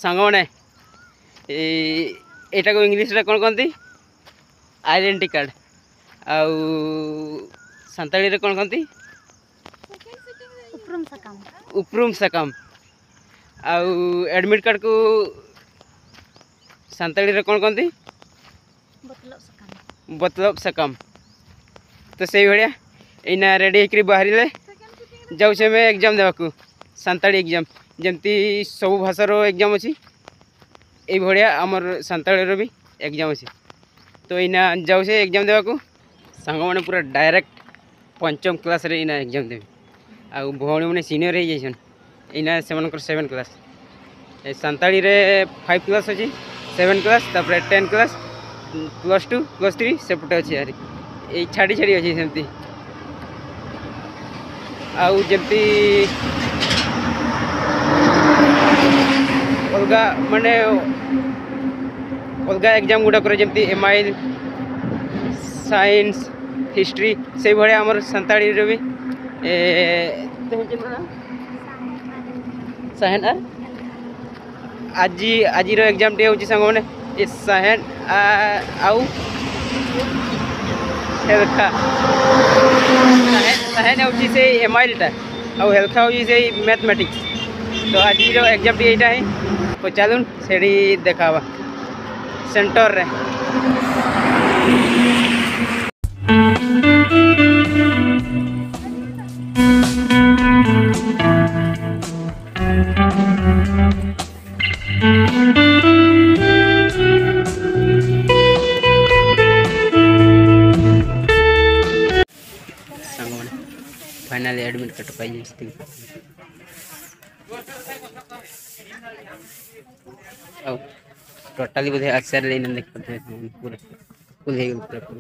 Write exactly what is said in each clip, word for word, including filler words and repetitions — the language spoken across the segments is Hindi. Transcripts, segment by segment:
सांगने एटा को इंग्लिश रे कौन कहती आइडेंटिटी कार्ड आउ सांताली रे कौन कहती उपरुम सकाम उपरुम सकाम आउ एडमिट कार्ड को सांताली रे कौन कहती बतलब सकाम बतलब सकाम। तो सही भाया इना रेडी होकर बाहर जाऊँ मैं एग्जाम देवाक सांताली एग्जाम जमती सब भाषार एग्जाम अच्छी ये भाया आमर सांताली भी एग्जाम अच्छी। तो इना जाऊँ से एग्जाम देवाक सांग मैंने पूरा डायरेक्ट पंचम क्लास रे इना एग्जाम देवी आ भौणी मैंने सीनियर हो जाइछन इना से सेवेन क्लास सांताली रे फाइव क्लास अच्छी सेवेन क्लास तापर ten class plus two plus three सेपटे अच्छी यार ये छाड़ी छाड़ी अच्छी सेमती आउ जमती अलग माने अलग एग्जाम गुड़ाक जमती M I L science history से भाया आमर सांताली रे भी साहेन आर आज आज एग्जाम टे हूँ सांग मैंने ये साहेन आउ हेल्खा साहेन हूँ से एम आई एलटा आउ हेल्खा हूँ से मैथमेटिक्स। तो आज एग्जाम टी यहाँ है तो चलून से देखा सेंटर रे फाइनली एडमिट कार्ड पाई टोटाली बोधे आचार लेने देख पूरा फुल हो पूरा पूरा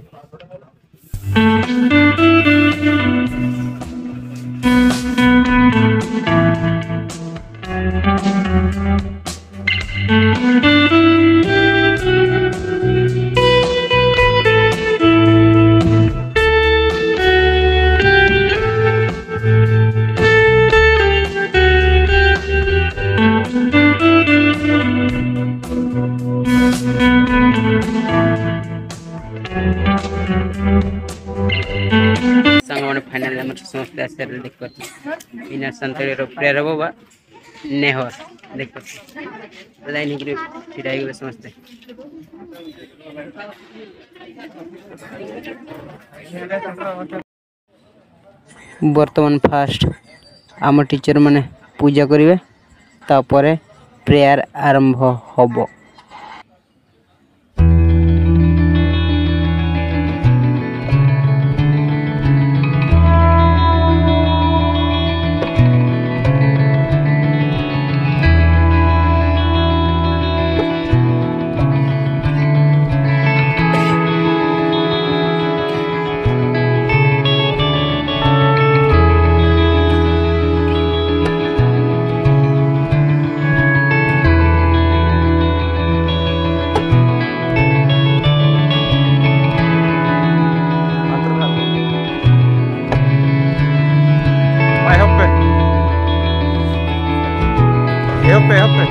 फाइनल समस्त आचार देख इन सांताली प्रेयर हम बा नेहर देख लाइन ठिया गले समस्ते बर्तमान फास्ट आम टीचर माने पूजा करेंगे तापर प्रेयर आरंभ होबो। Help me, help me.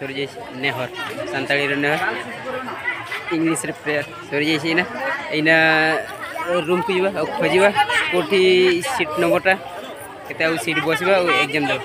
Sorry जैसे नेहर सानताड़ी रे नेहर इंग्लिश रे प्रेयर सॉरी जैसे इना इना रूम को जीवा खोजिबा कोठी सीट नंबरटा केते आ सीट बसबा एग्जाम दो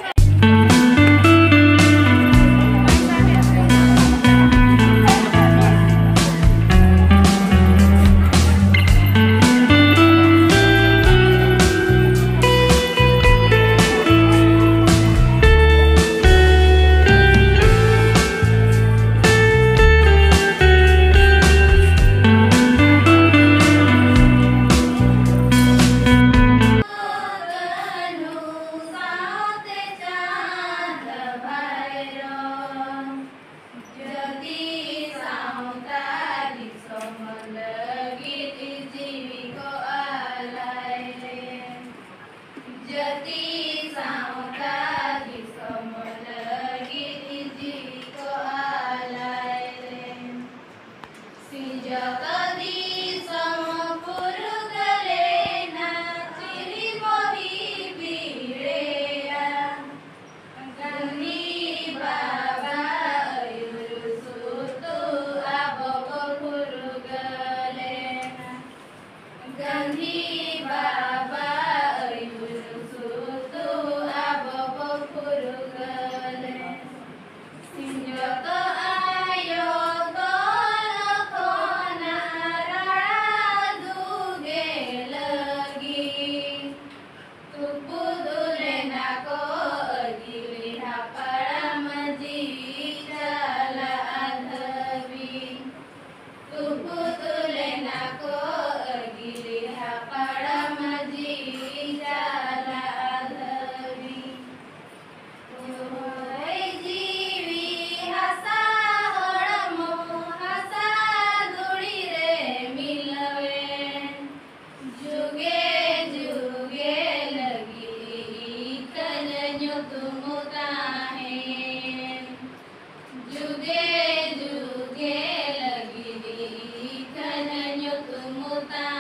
जुगे जुगे लगी कन्हैया तुम